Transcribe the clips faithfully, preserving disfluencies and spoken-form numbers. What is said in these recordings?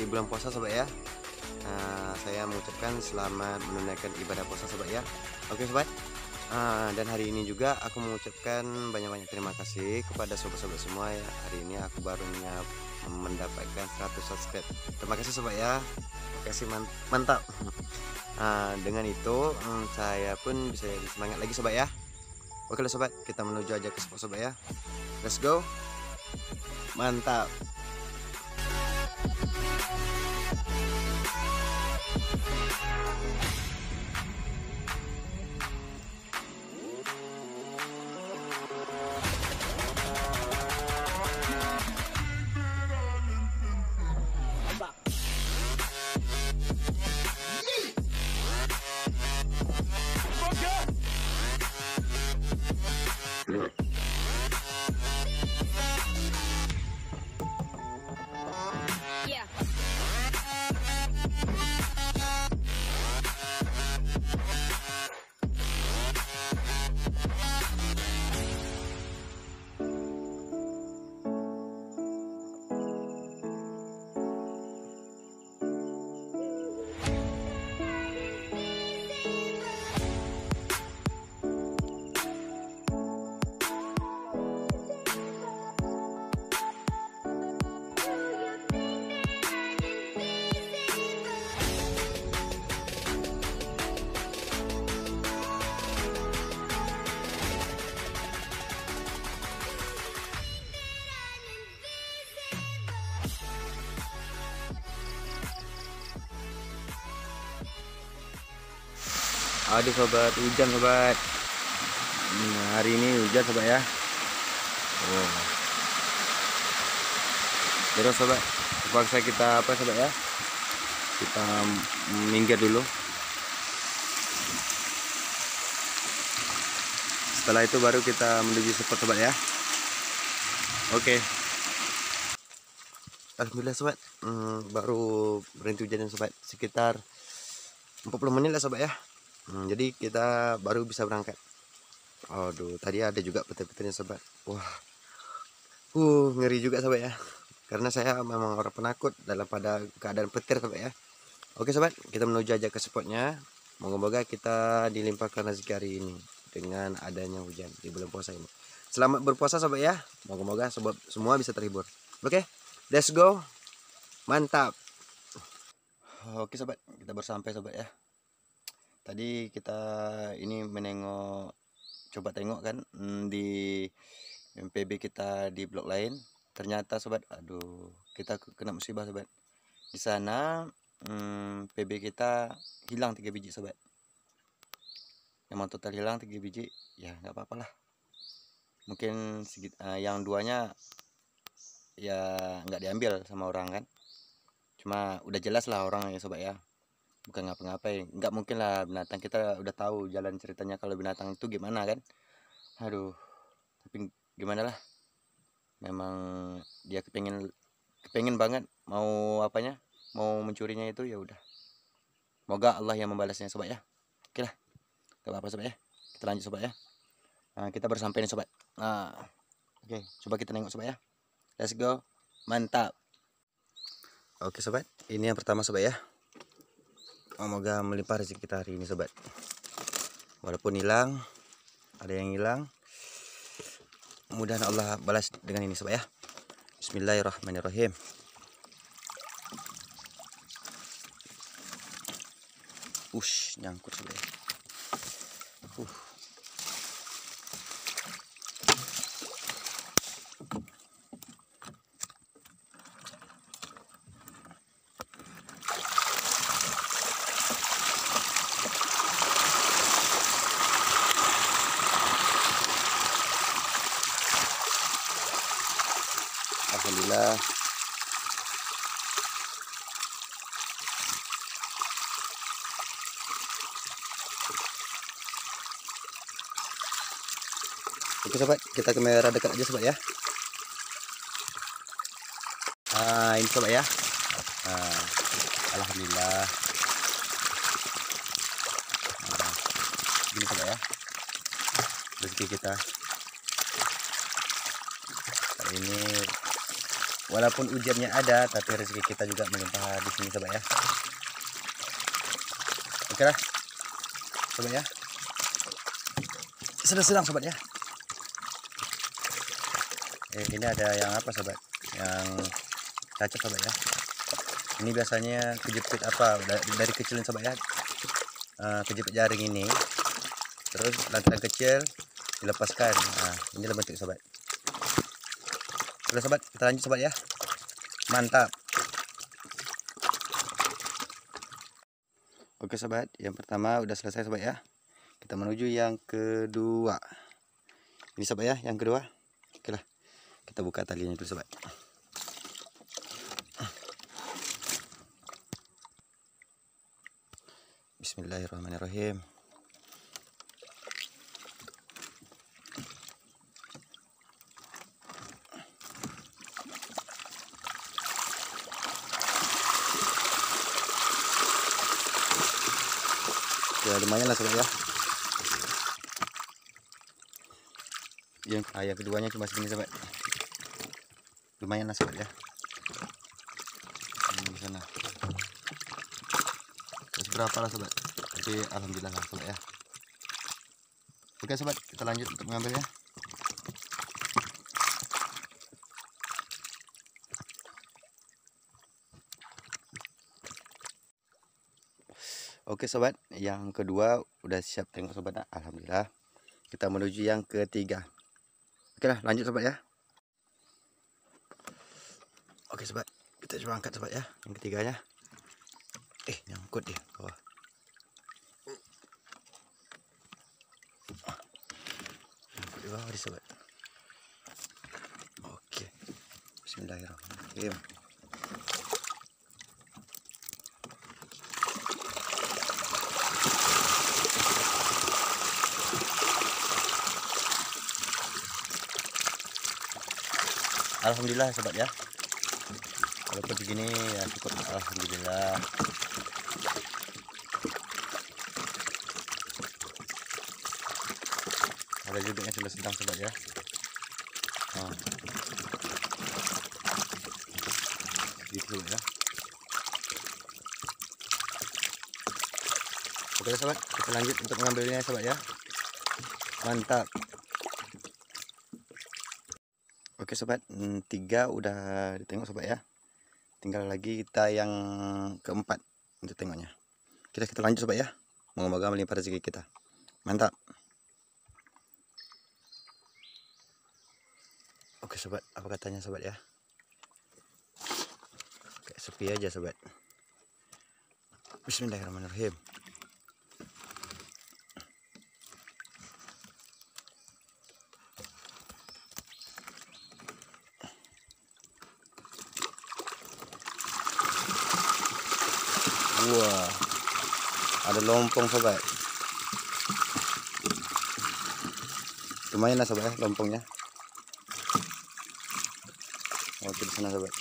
bulan puasa sobat ya. Nah, saya mengucapkan selamat menunaikan ibadah puasa sobat ya. Oke sobat. Nah, dan hari ini juga aku mengucapkan banyak-banyak terima kasih kepada sobat-sobat semua ya. Hari ini aku barunya mendapatkan seratus subscribe. Terima kasih sobat ya. Terima kasih, mantap. Nah, dengan itu saya pun bisa jadi semangat lagi sobat ya. Oke lah sobat, kita menuju aja ke spot sobat ya. Let's go. Mantap. Aduh sobat, hujan sobat. Nah, hari ini hujan sobat ya. Oh. Terus sobat, terpaksa kita apa sobat ya? Kita minggir dulu. Setelah itu baru kita menuju spot sobat ya. Oke. Alhamdulillah sobat, hmm, baru berhenti hujan sobat, sekitar empat puluh menit lah sobat ya. Hmm, jadi kita baru bisa berangkat. Aduh, tadi ada juga petir-petirnya sobat. Wah, uh, ngeri juga sobat ya. Karena saya memang orang penakut dalam pada keadaan petir sobat ya. Oke sobat, kita menuju aja ke spotnya. Moga-moga kita dilimpahkan rezeki hari ini dengan adanya hujan di bulan puasa ini. Selamat berpuasa sobat ya. Moga-moga sobat semua bisa terhibur. Oke, let's go. Mantap. Oke sobat, kita baru sampai sobat ya. Tadi kita ini menengok, coba tengok kan di M P B kita di blok lain. Ternyata sobat, aduh, kita kena musibah sobat. Di sana hmm, P B kita hilang tiga biji sobat. Memang total hilang tiga biji, ya nggak apa-apa lah. Mungkin segit, uh, yang duanya ya nggak diambil sama orang kan. Cuma udah jelas lah orang ya sobat ya. Bukan ngapa-ngapain, nggak mungkin lah binatang, kita udah tahu jalan ceritanya kalau binatang itu gimana kan. Aduh, tapi gimana lah, memang dia kepengen kepengen banget mau apanya, mau mencurinya itu, ya udah, semoga Allah yang membalasnya sobat ya. Oke lah, gak apa-apa sobat ya, kita lanjut sobat ya. Nah, kita baru sampai nih sobat. Nah, oke, coba kita nengok sobat ya, let's go. Mantap. Oke sobat, ini yang pertama sobat ya. Semoga melimpah rezeki kita hari ini sobat. Walaupun hilang, ada yang hilang, mudah Allah balas dengan ini sobat ya. Bismillahirrahmanirrahim. Ush, nyangkut sobat ya. Uh. Alhamdulillah. Oke sobat, kita kamera dekat aja sobat ya. Ah, ini sobat ya. Ah, alhamdulillah. Nah, gini sobat ya, rezeki kita hari ini walaupun ujiannya ada, tapi rezeki kita juga melimpah di sini sobat ya. Oke lah sobat ya, sedang-sedang sobat ya. Eh, ini ada yang apa sobat, yang cacat sobat ya. Ini biasanya kejepit apa dari kecil sobat ya, uh, kejepit jaring ini, terus lantaran kecil dilepaskan. Nah, ini bentuk sobat. Oke sobat, kita lanjut sobat ya. Mantap. Oke sobat, yang pertama udah selesai sobat ya. Kita menuju yang kedua. Ini sobat ya, yang kedua. Oke lah, kita buka talinya dulu sobat. Bismillahirrahmanirrahim. Ya lumayan lah sobat ya. Yang, ah, yang keduanya cuma segini sobat. Lumayan lah sobat ya. Ini di sana. Terus berapa lah sobat? Tapi alhamdulillah lah sobat ya. Oke sobat, kita lanjut untuk mengambilnya. Oke sobat, yang kedua udah siap tengok sobat. Nah, alhamdulillah. Kita menuju yang ketiga. Oke lah, lanjut sobat ya. Oke sobat, kita coba angkat sobat ya, yang ketiganya. Eh, nyangkut dia bawah. Nyangkut di bawah di sobat. Oke, bismillahirrahmanirrahim. Alhamdulillah sobat ya. Walaupun begini ya cukup alhamdulillah. Ada juga yang sudah sedang sobat ya. Nah. Gitu ya. Oke sobat, kita lanjut untuk mengambilnya sobat ya. Mantap. Oke sobat, tiga udah ditengok sobat ya. Tinggal lagi kita yang keempat untuk tengoknya. Kita kita lanjut sobat ya. Moga-moga melimpah rezeki kita. Mantap. Oke sobat, apa katanya sobat ya? Kayak sepi aja sobat. Bismillahirrahmanirrahim. Wah, ada lompong sobat. Lumayan lah sobat ya lompongnya. Oke di sana sobat.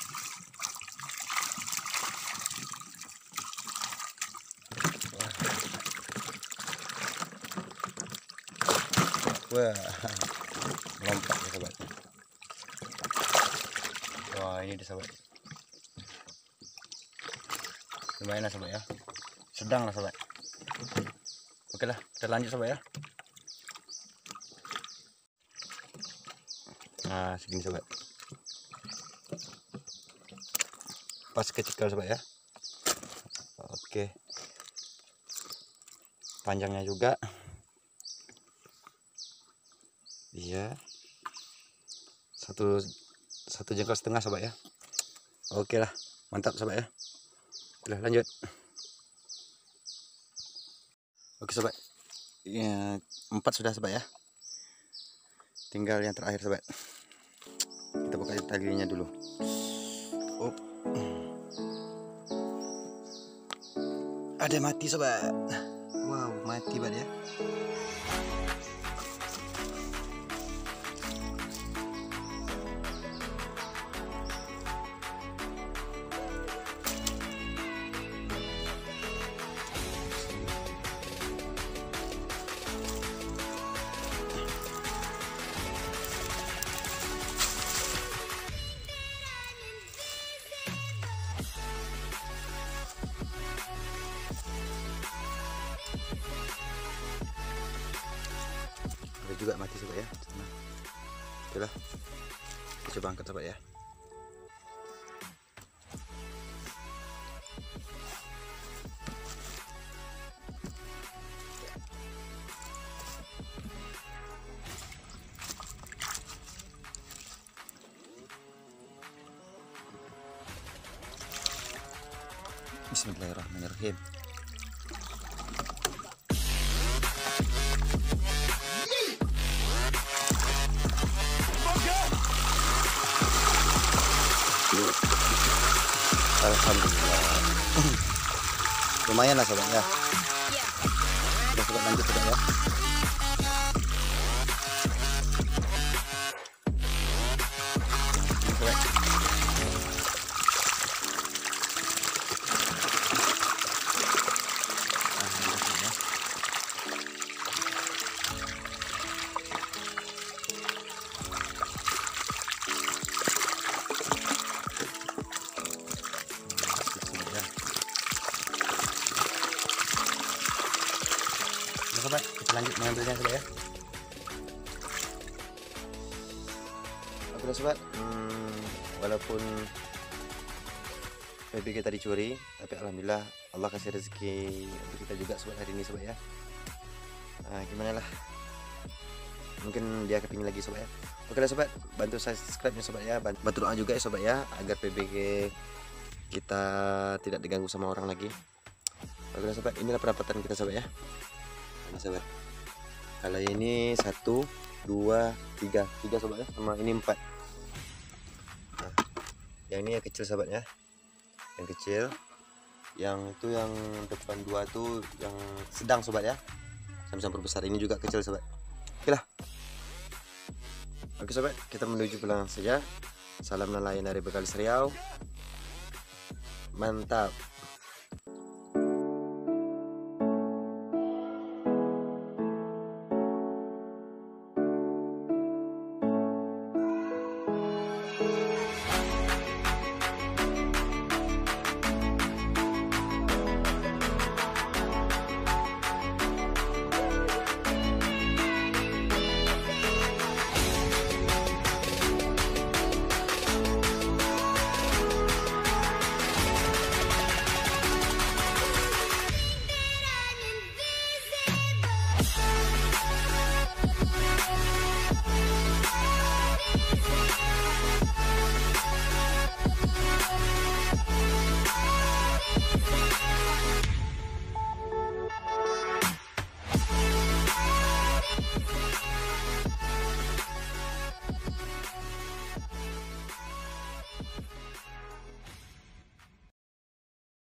Wah, lompat ya sobat. Wah ini dia sobat. Lumayan lah sobat ya, sedang lah sobat. Oke lah, kita lanjut sobat ya. Nah segini sobat, pas kecil sobat ya. Oke, panjangnya juga iya satu satu jengkal setengah sobat ya. Oke lah, mantap sobat ya. Udah lanjut. Oke sobat ya, empat sudah sobat ya, tinggal yang terakhir sobat. Kita buka talinya dulu. Oh. Ada mati sobat. Wow, mati sobat ya. Ada juga mati sobat ya. Oke lah, kita coba angkat sobat ya. Bismillahirrahmanirrahim. Alhamdulillah. Lumayan lah sobat ya. Kita coba lanjut sobat ya. Sobat, kita lanjut mengambilnya sobat ya. Oke sobat, hmm, walaupun P B kita dicuri, tapi alhamdulillah Allah kasih rezeki untuk kita juga sobat hari ini sobat ya. Nah, gimana lah, mungkin dia kepingin lagi sobat ya. Oke lah sobat, bantu subscribe nya sobat ya, bantu doa juga ya sobat ya, agar P B G kita tidak diganggu sama orang lagi. Oke lah sobat, inilah pendapatan kita sobat ya. Nah, sobat, kalau ini satu, dua, tiga, tiga sobat ya, sama ini empat. Nah, yang ini yang kecil sobat ya, yang kecil, yang itu yang depan dua tuh yang sedang sobat ya, sama-sama besar. Ini juga kecil sobat. Oke lah. Oke sobat, kita menuju pulang saja. Salam nelayan dari Bekalis Riau. Mantap.